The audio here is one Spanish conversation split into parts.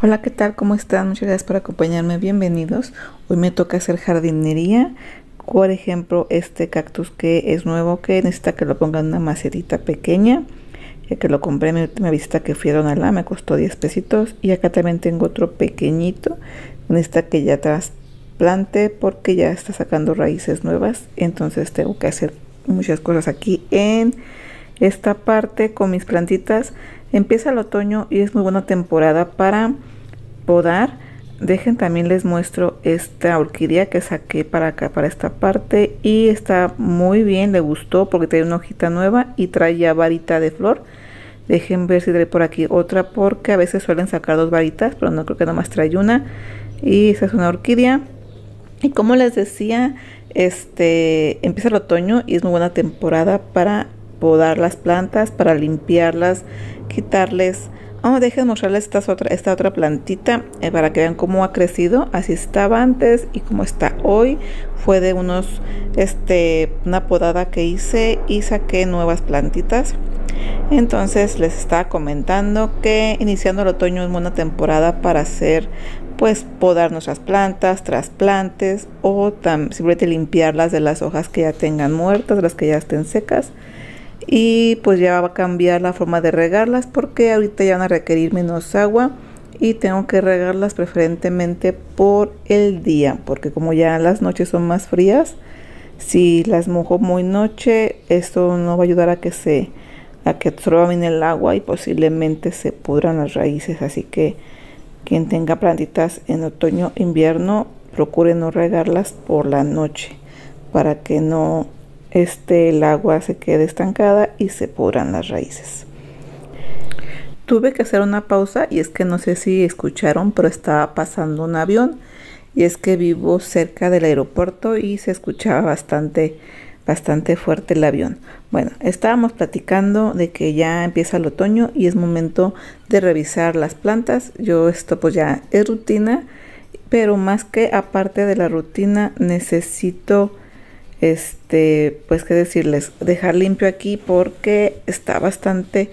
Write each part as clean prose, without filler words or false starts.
Hola, ¿qué tal? ¿Cómo están? Muchas gracias por acompañarme. Bienvenidos. Hoy me toca hacer jardinería. Por ejemplo, este cactus que es nuevo, que necesita que lo ponga en una macetita pequeña. Ya que lo compré en mi última visita que fui a Donalá, me costó 10 pesitos. Y acá también tengo otro pequeñito. Necesita que ya trasplante porque ya está sacando raíces nuevas. Entonces tengo que hacer muchas cosas aquí en esta parte con mis plantitas. Empieza el otoño y es muy buena temporada para podar. Dejen, también les muestro esta orquídea que saqué para acá, para esta parte, y está muy bien, le gustó porque tiene una hojita nueva y trae ya varita de flor. Dejen ver si trae por aquí otra, porque a veces suelen sacar dos varitas, pero no, creo que nomás trae una. Y esta es una orquídea. Y como les decía, empieza el otoño y es muy buena temporada para podar las plantas, para limpiarlas, quitarles. Oh, dejen mostrarles esta otra plantita para que vean cómo ha crecido. Así estaba antes y cómo está hoy. Fue de una podada que hice y saqué nuevas plantitas. Entonces les estaba comentando que iniciando el otoño es buena temporada para hacer, pues, podar nuestras plantas, trasplantes, o simplemente limpiarlas de las hojas que ya tengan muertas, de las que ya estén secas. Y pues ya va a cambiar la forma de regarlas porque ahorita ya van a requerir menos agua y tengo que regarlas preferentemente por el día, porque como ya las noches son más frías, si las mojo muy noche, esto no va a ayudar a que absorban el agua y posiblemente se pudran las raíces. Así que quien tenga plantitas en otoño, invierno, procure no regarlas por la noche para que no el agua se quede estancada y se pudran las raíces. Tuve que hacer una pausa y es que no sé si escucharon, pero estaba pasando un avión, y es que vivo cerca del aeropuerto y se escuchaba bastante fuerte el avión. Bueno, estábamos platicando de que ya empieza el otoño y es momento de revisar las plantas. Esto pues ya es rutina, pero más que aparte de la rutina necesito pues qué decirles, dejar limpio aquí porque está bastante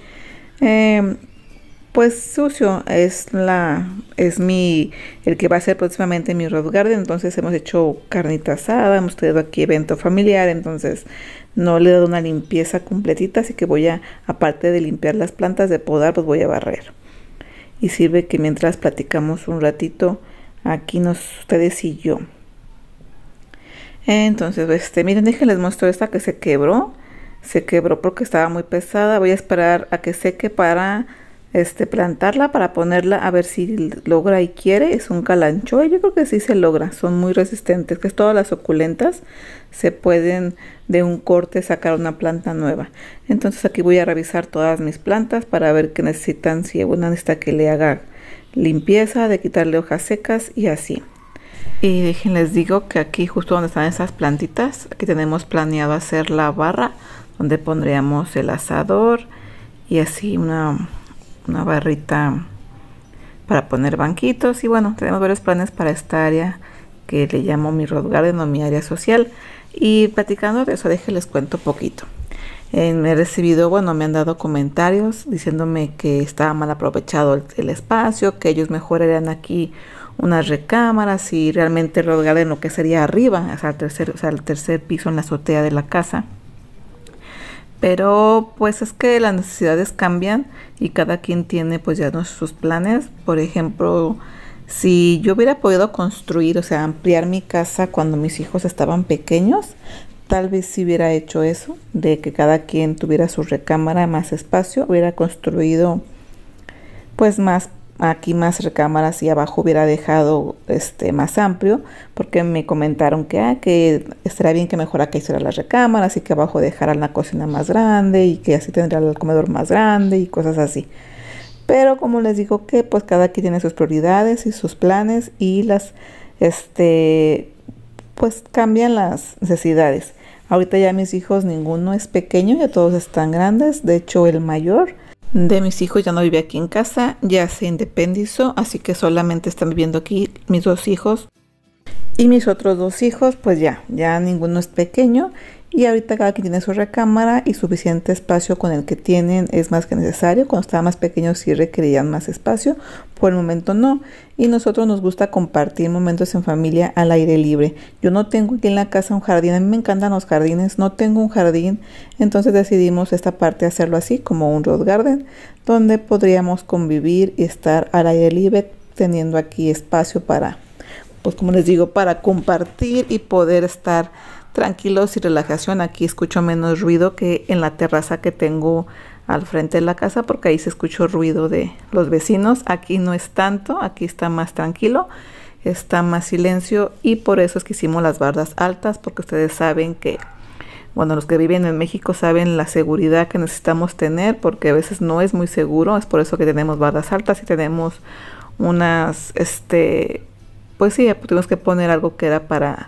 pues sucio. Es el que va a ser próximamente mi rose garden. Entonces hemos hecho carnita asada, hemos tenido aquí evento familiar, entonces no le he dado una limpieza completita, así que aparte de limpiar las plantas, de podar, pues voy a barrer. Y sirve que mientras platicamos un ratito aquí ustedes y yo. Entonces, miren, déjenles muestro esta que se quebró porque estaba muy pesada. Voy a esperar a que seque para plantarla, para ponerla, a ver si logra y quiere. Es un calanchoe, yo creo que sí se logra, son muy resistentes, que todas las suculentas se pueden de un corte sacar una planta nueva. Entonces aquí voy a revisar todas mis plantas para ver qué necesitan, si una necesita que le haga limpieza, de quitarle hojas secas y así. Y les digo que aquí justo donde están esas plantitas, aquí tenemos planeado hacer la barra donde pondríamos el asador y así una barrita para poner banquitos. Y bueno, tenemos varios planes para esta área que le llamo mi rose garden o mi área social. Y platicando de eso, les cuento poquito. He recibido, me han dado comentarios diciéndome que estaba mal aprovechado el espacio, que ellos mejor harían aquí unas recámaras y realmente el rose garden lo que sería arriba, o sea, el tercer piso en la azotea de la casa. Pero pues es que las necesidades cambian y cada quien tiene pues ya sus planes. Por ejemplo, si yo hubiera podido construir, o sea, ampliar mi casa cuando mis hijos estaban pequeños, tal vez si hubiera hecho eso, de que cada quien tuviera su recámara, más espacio, hubiera construido pues más recámaras y abajo hubiera dejado más amplio, porque me comentaron que estaría bien que mejor acá hiciera las recámaras y que abajo dejaran la cocina más grande y que así tendría el comedor más grande y cosas así. Pero como les digo que pues cada quien tiene sus prioridades y sus planes y pues cambian las necesidades. Ahorita ya mis hijos ninguno es pequeño, ya todos están grandes. De hecho, el mayor de mis hijos ya no vive aquí en casa, ya se independizó, así que solamente están viviendo aquí mis dos hijos. Y mis otros dos hijos, pues ya ninguno es pequeño Y ahorita cada quien tiene su recámara y suficiente espacio con el que tienen es más que necesario. Cuando estaban más pequeños sí requerían más espacio, por el momento no. Y nosotros nos gusta compartir momentos en familia al aire libre. Yo no tengo aquí en la casa un jardín, a mí me encantan los jardines, no tengo un jardín, entonces decidimos esta parte hacerlo así como un road garden, donde podríamos convivir y estar al aire libre, teniendo aquí espacio para, pues como les digo, para compartir y poder estar tranquilos y relajación. Aquí escucho menos ruido que en la terraza que tengo al frente de la casa, porque ahí se escuchó ruido de los vecinos. Aquí no es tanto, aquí está más tranquilo, está más silencio, y por eso es que hicimos las bardas altas, porque ustedes saben que, bueno, los que viven en México saben la seguridad que necesitamos tener, porque a veces no es muy seguro. Es por eso que tenemos bardas altas y tenemos unas, pues sí, tuvimos que poner algo que era para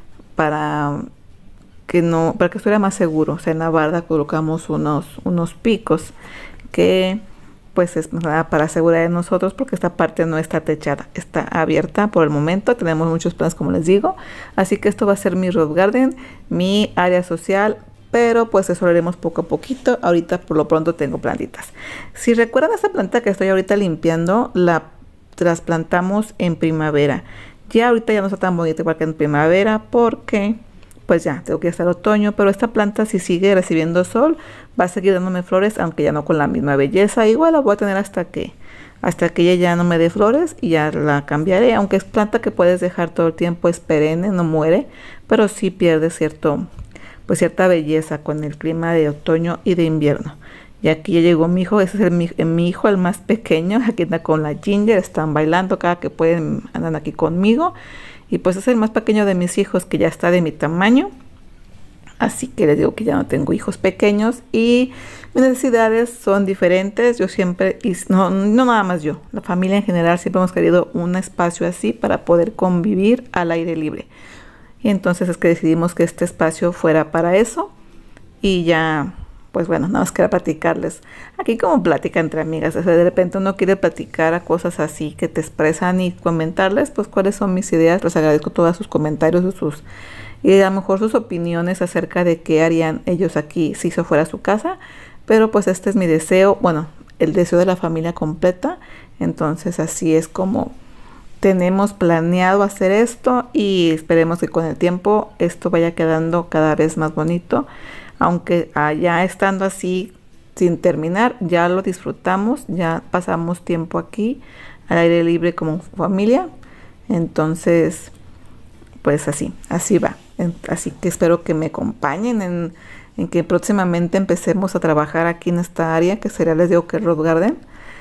que no, para que estuviera más seguro. O sea, en la barda colocamos unos picos que pues es para asegurar de nosotros, porque esta parte no está techada, está abierta por el momento. Tenemos muchos planes, como les digo, así que esto va a ser mi road garden, mi área social, pero pues eso lo haremos poco a poquito. Ahorita por lo pronto tengo plantitas. Si recuerdan, esta planta que estoy ahorita limpiando, la trasplantamos en primavera. Ya ahorita ya no está tan bonita igual que en primavera, porque pues ya tengo que estar otoño, pero esta planta, si sigue recibiendo sol, va a seguir dándome flores, aunque ya no con la misma belleza. Igual la voy a tener hasta que ella ya no me dé flores, y ya la cambiaré. Aunque es planta que puedes dejar todo el tiempo, es perenne, no muere, pero sí pierde cierta belleza con el clima de otoño y de invierno. Y aquí ya llegó mi hijo, ese es mi hijo, el más pequeño. Aquí anda con la Ginger, están bailando cada que pueden, andan aquí conmigo. Y pues es el más pequeño de mis hijos, que ya está de mi tamaño. Así que les digo que ya no tengo hijos pequeños y mis necesidades son diferentes. Yo siempre, y no nada más yo, la familia en general siempre hemos querido un espacio así para poder convivir al aire libre. Y entonces es que decidimos que este espacio fuera para eso. Y ya, pues bueno, nada más quería platicarles. Aquí como plática entre amigas, o sea, de repente uno quiere platicar a cosas así que te expresan, y comentarles pues cuáles son mis ideas. Les agradezco todos sus comentarios y a lo mejor sus opiniones acerca de qué harían ellos aquí si eso fuera su casa. Pero pues este es mi deseo, bueno, el deseo de la familia completa. Entonces así es como tenemos planeado hacer esto, y esperemos que con el tiempo esto vaya quedando cada vez más bonito. Aunque ya estando así sin terminar, ya lo disfrutamos, ya pasamos tiempo aquí al aire libre como familia. Entonces pues así va. Así que espero que me acompañen en que próximamente empecemos a trabajar aquí en esta área, que sería, les digo, que el road garden.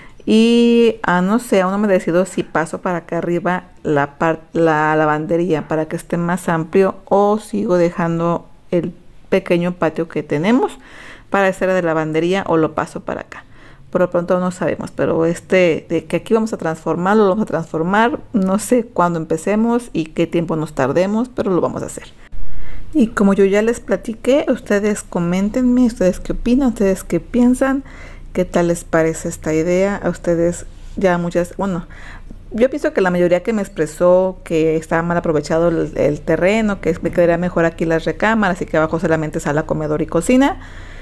Y no sé, aún no me decido si paso para acá arriba la lavandería para que esté más amplio, o sigo dejando el pequeño patio que tenemos para hacer de lavandería, o lo paso para acá. Por lo pronto no sabemos, pero de que aquí vamos a transformarlo, lo vamos a transformar. No sé cuándo empecemos y qué tiempo nos tardemos, pero lo vamos a hacer. Y como yo ya les platiqué, ustedes coméntenme, ustedes qué opinan, ustedes qué piensan, qué tal les parece esta idea. A ustedes ya muchas, bueno, yo pienso que la mayoría que me expresó que estaba mal aprovechado el terreno, que me quedaría mejor aquí las recámaras y que abajo solamente sala, comedor y cocina.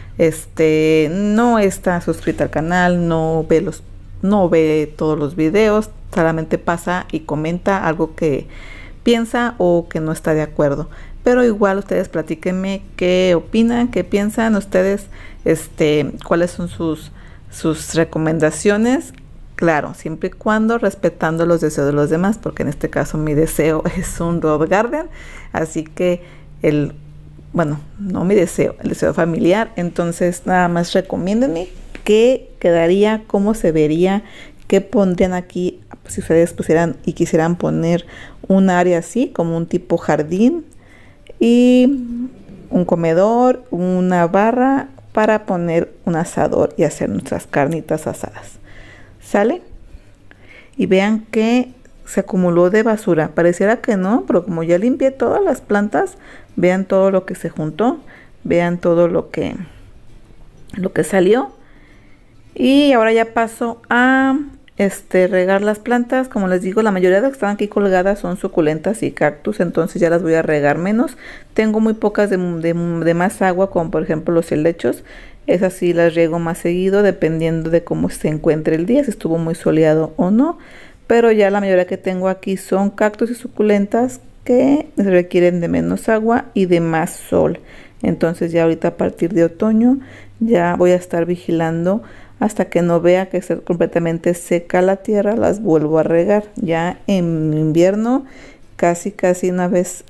No está suscrita al canal, no ve todos los videos, solamente pasa y comenta algo que piensa o que no está de acuerdo. Pero igual ustedes platíquenme qué opinan, qué piensan ustedes, cuáles son sus recomendaciones. Claro, siempre y cuando respetando los deseos de los demás, porque en este caso mi deseo es un road garden, así que bueno, no mi deseo, el deseo familiar. Entonces nada más recomiéndenme qué quedaría, cómo se vería, qué pondrían aquí, si ustedes pusieran y quisieran poner un área así, como un tipo jardín, y un comedor, una barra para poner un asador y hacer nuestras carnitas asadas. ¿Sale? Y vean que se acumuló de basura. Pareciera que no, pero como ya limpié todas las plantas, vean todo lo que se juntó, vean todo lo que salió. Y ahora ya paso a regar las plantas. Como les digo, la mayoría de las que están aquí colgadas son suculentas y cactus, entonces ya las voy a regar menos. Tengo muy pocas de más agua, como por ejemplo los helechos. Esas sí las riego más seguido, dependiendo de cómo se encuentre el día, si estuvo muy soleado o no. Pero ya la mayoría que tengo aquí son cactus y suculentas que requieren de menos agua y de más sol. Entonces ya ahorita a partir de otoño ya voy a estar vigilando hasta que no vea que está completamente seca la tierra, las vuelvo a regar. Ya en invierno casi una vez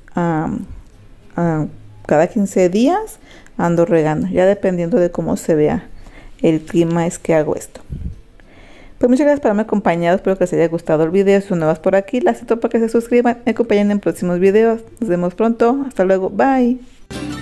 cada 15 días ando regando, ya dependiendo de cómo se vea el clima es que hago esto. Pues muchas gracias por haberme acompañado, espero que les haya gustado el video. Si son nuevas por aquí, las invito para que se suscriban, me acompañen en próximos videos. Nos vemos pronto, hasta luego, bye.